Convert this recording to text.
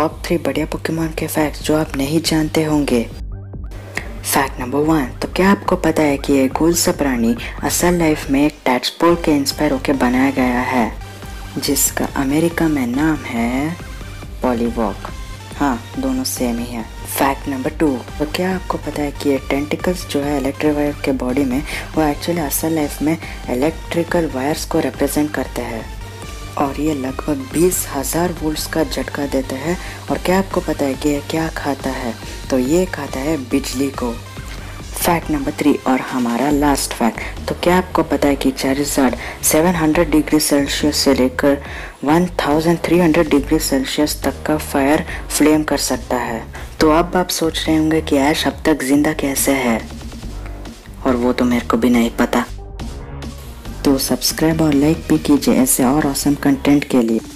Top 3 बढ़िया Pokemon के facts जो आप नहीं जानते होंगे। फैक्ट नंबर 1, तो क्या आपको पता है कि ये गोल सा प्राणी असल लाइफ में एक टैडपोल के इंस्पायर होकर बनाया गया है, जिसका अमेरिका में नाम है पॉलीवॉक। हाँ, दोनों सेम ही है। फैक्ट नंबर 2, तो क्या आपको पता है कि ये टेंटिकल्स जो है इलेक्ट्रिक वायर के बॉडी में, वो एक्चुअली असल लाइफ में इलेक्ट्रिकल वायर्स को रिप्रेजेंट करते हैं और ये लगभग 20,000 वोल्ट्स का झटका देते हैं। और क्या आपको पता है कि ये क्या खाता है? तो ये खाता है बिजली को। फैक्ट नंबर 3 और हमारा लास्ट फैक्ट, तो क्या आपको पता है कि चारिज़ार्ड 700 डिग्री सेल्सियस से लेकर 1300 डिग्री सेल्सियस तक का फायर फ्लेम कर सकता है। तो अब आप सोच रहे होंगे कि ऐश अब तक जिंदा कैसे है, और वो तो मेरे को भी नहीं पता। तो सब्सक्राइब और लाइक भी कीजिए ऐसे और ऑसम कंटेंट के लिए।